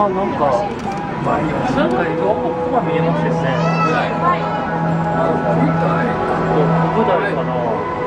あ、なんか色ここが見えますよね。舞台かな。